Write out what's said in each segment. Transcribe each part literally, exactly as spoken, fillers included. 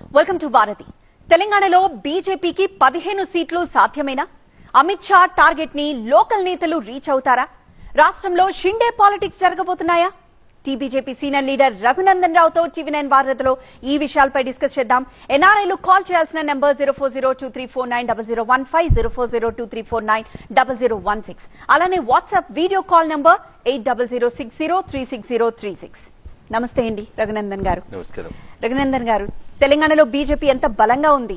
Welcome to Bharati. తెలంగాణలో బీజేపీకి పదిహేను సీట్లు సాధ్యమేనా? అమిత్ షా టార్గెట్ ని లోకల్ నేతలు రీచ్ అవుతారా? రాష్ట్రంలో షిండే పాలిటిక్స్ జరగబోతున్నాయా? టీబీజేపీ సీనియర్ లీడర్ రఘునందన్ రావుతో టీవీ నైన్ వార్తలో ఈ విషయాలపై డిస్కస్ చేద్దాం. ఎన్ఆర్ఐలు కాల్ చేయాల్సిన number zero four zero two three four nine double zero one five zero four zero two three four nine double zero one six. అలానే WhatsApp video call number eight double zero six zero three six zero three six. నమస్తే అండి రఘునందన్ గారు. నమస్కారం. రఘునందన్ గారు, తెలంగాణలో BJP ఎంత బలంగా ఉంది?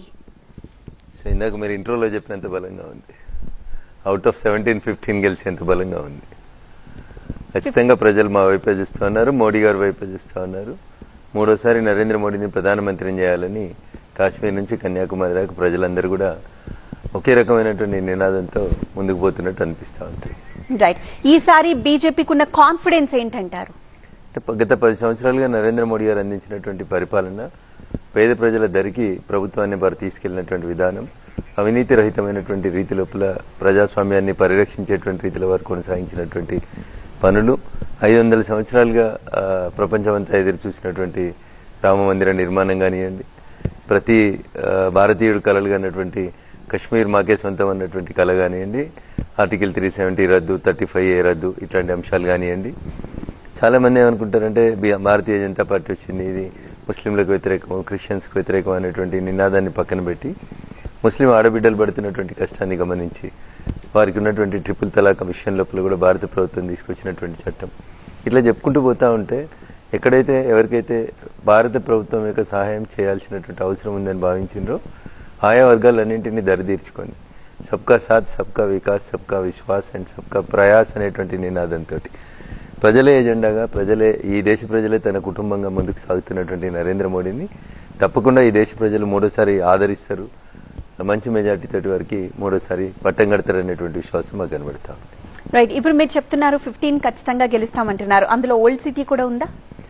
ఇందాక మీరు ఇంట్రోలో చెప్పినంత బలంగా ఉంది. అవుట్ ఆఫ్ సెవెంటీన్ ఫిఫ్టీన్ గెలిచి ఎంత బలంగా ఉంది. ఖచ్చితంగా ప్రజలు మా వైపే చూస్తూ ఉన్నారు, మోడీ గారి వైపే చూస్తూ ఉన్నారు. మూడోసారి నరేంద్ర మోడీని ప్రధానమంత్రిని చేయాలని కాశ్మీర్ నుంచి కన్యాకుమారి దాకా ప్రజలందరూ కూడా ఒకే రకమైనటువంటి నినాదంతో ముందుకు పోతున్నట్టు అనిపిస్తూ ఉంటాయి. రైట్. ఈసారి బీజేపీకి ఉన్న కాన్ఫిడెన్స్ ఏంటంటారు? గత పది సంవత్సరాలుగా నరేంద్ర మోడీ గారు అందించినటువంటి పరిపాలన, పేద ప్రజల దరికి ప్రభుత్వాన్ని వారు తీసుకెళ్లినటువంటి విధానం, అవినీతి రహితమైనటువంటి రీతి లోపల ప్రజాస్వామ్యాన్ని పరిరక్షించేటువంటి రీతిలో వారు కొనసాగించినటువంటి పనులు, ఐదు వందల సంవత్సరాలుగా ప్రపంచమంతా ఎదురు చూసినటువంటి రామ మందిర నిర్మాణం కానివ్వండి, ప్రతి భారతీయుడు కలలుగా అన్నటువంటి కశ్మీర్ మాకే సొంతం అన్నటువంటి కళ కానివ్వండి, ఆర్టికల్ త్రీ సెవెంటీ రద్దు, థర్టీ ఫైవ్ ఏ రద్దు, ఇట్లాంటి అంశాలు కానివ్వండి. చాలామంది ఏమనుకుంటారంటే భారతీయ జనతా పార్టీ వచ్చింది, ఇది ముస్లింలకు వ్యతిరేకం, క్రిస్టియన్స్కి వ్యతిరేకం అనేటువంటి నినాదాన్ని పక్కన పెట్టి ముస్లిం ఆడబిడ్డలు పడుతున్నటువంటి కష్టాన్ని గమనించి వారికి ఉన్నటువంటి ట్రిపుల్ తలాక్ విషయం లోపల కూడా భారత ప్రభుత్వం తీసుకొచ్చినటువంటి చట్టం, ఇట్లా చెప్పుకుంటూ పోతా ఉంటే ఎక్కడైతే ఎవరికైతే భారత ప్రభుత్వం యొక్క సహాయం చేయాల్సినటువంటి అవసరం ఉందని భావించిండ్రో ఆయా వర్గాలన్నింటినీ దరిదీర్చుకొని సబ్కా సాత్, సబ్కా వికాస్, సబ్కా విశ్వాస్ అండ్ సబ్కా ప్రయాస్ అనేటువంటి నినాదంతో ప్రజలే ఎజెండాగా, ప్రజలే ఈ దేశ ప్రజలే తన కుటుంబంగా ముందుకు సాగుతున్నటువంటి నరేంద్ర మోడీని తప్పకుండా ఈ దేశ ప్రజలు మూడోసారి ఆదరిస్తారు, మంచి మెజార్టీ తోటి వారికి మూడోసారి పట్టం కడతారు అనేటువంటి విశ్వాసం మాకు కనబడతా ఉంది. రైట్. ఇప్పుడు మీరు చెప్తున్నారు ఫిఫ్టీన్ ఖచ్చితంగా గెలుస్తామంటున్నారు, అందులో ఓల్డ్ సిటీ కూడా ఉందా?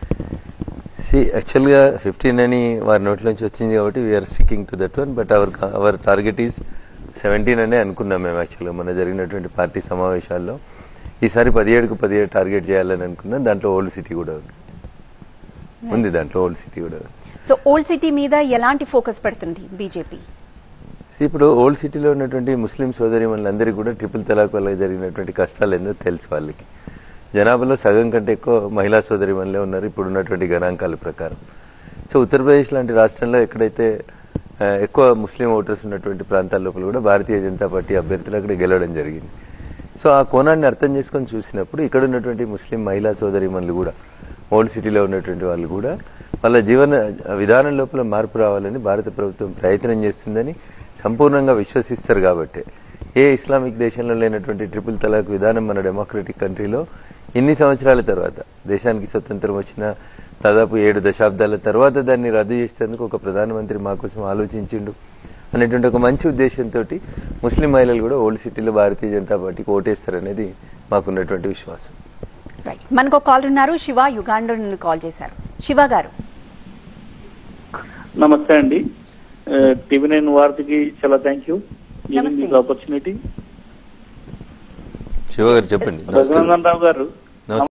సి యాక్చువల్గా ఫిఫ్టీన్ అని వారి నోట్లోంచి వచ్చింది కాబట్టి we're sticking to that one. But our our target is seventeen అనే అనుకున్నాం మేము. యాక్చువల్గా మన జరిగినటువంటి పార్టీ సమావేశాల్లో ఈసారి పదిహేడుకు పదిహేడు టార్గెట్ చేయాలని అనుకున్నాం. దాంట్లో ఓల్డ్ సిటీ కూడా ఉంది ఉంది దాంట్లో ఓల్డ్ సిటీ కూడా ఉంది. సో ఓల్డ్ సిటీ మీద ఎలాంటి ఫోకస్ పెడుతుంది బీజేపీ? ఇప్పుడు ఓల్డ్ సిటీలో ఉన్నటువంటి ముస్లిం సోదరి మనందరికీ కూడా ట్రిపుల్ తలాక్ వల్ల జరిగినటువంటి కష్టాలు ఏందో తెలుసు. వాళ్ళకి జనాభాలో సగం కంటే ఎక్కువ మహిళా సోదరి మనలే ఉన్నారు ఇప్పుడు ఉన్నటువంటి గణాంకాల ప్రకారం. సో ఉత్తరప్రదేశ్ లాంటి రాష్ట్రంలో ఎక్కడైతే ఎక్కువ ముస్లిం ఓటర్స్ ఉన్నటువంటి ప్రాంతాల లోపల కూడా భారతీయ జనతా పార్టీ అభ్యర్థులు అక్కడ గెలవడం జరిగింది. సో ఆ కోణాన్ని అర్థం చేసుకొని చూసినప్పుడు ఇక్కడ ఉన్నటువంటి ముస్లిం మహిళా సోదరి మనలు కూడా ఓల్డ్ సిటీలో ఉన్నటువంటి వాళ్ళు కూడా వాళ్ళ జీవన విధానం లోపల మార్పు రావాలని భారత ప్రభుత్వం ప్రయత్నం చేస్తుందని సంపూర్ణంగా విశ్వసిస్తారు. కాబట్టి ఏ ఇస్లామిక్ దేశంలో లేనటువంటి ట్రిపుల్ తలాక్ విధానం మన డెమోక్రటిక్ కంట్రీలో ఇన్ని సంవత్సరాల తర్వాత, దేశానికి స్వతంత్రం వచ్చిన దాదాపు ఏడు దశాబ్దాల తర్వాత దాన్ని రద్దు చేసేందుకు ఒక ప్రధానమంత్రి మా కోసం ఆలోచించిండు అనేటువంటి ఒక మంచి ఉద్దేశంతో ముస్లిం మహిళలు కూడా ఓల్డ్ సిటీలో భారతీయ జనతా పార్టీకి ఓటేస్తారనేది మాకున్నటువంటి విశ్వాసం. రైట్. మనకు కాల్ ఉన్నారు, శివ యుగాండ నుండి కాల్ చేశారు. శివ గారు నమస్తే అండి. టీవీ నైన్ వార్తకి చాలా థ్యాంక్ యూ ఆపర్చునిటీ. శివ గారు చెప్పండి. రఘునందన్ రావు గారు,